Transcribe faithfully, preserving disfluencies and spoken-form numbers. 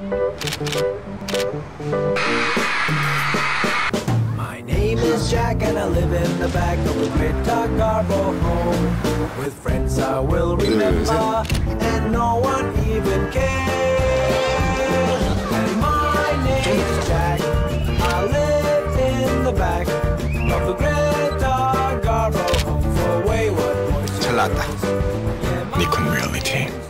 My name is Jack and I live in the back of the Greta Garbo home. With friends I will remember and no one even cares. And my name is Jack, I live in the back of the Greta Garbo home for wayward boys. 잘 나왔다. 니콘 리얼리티.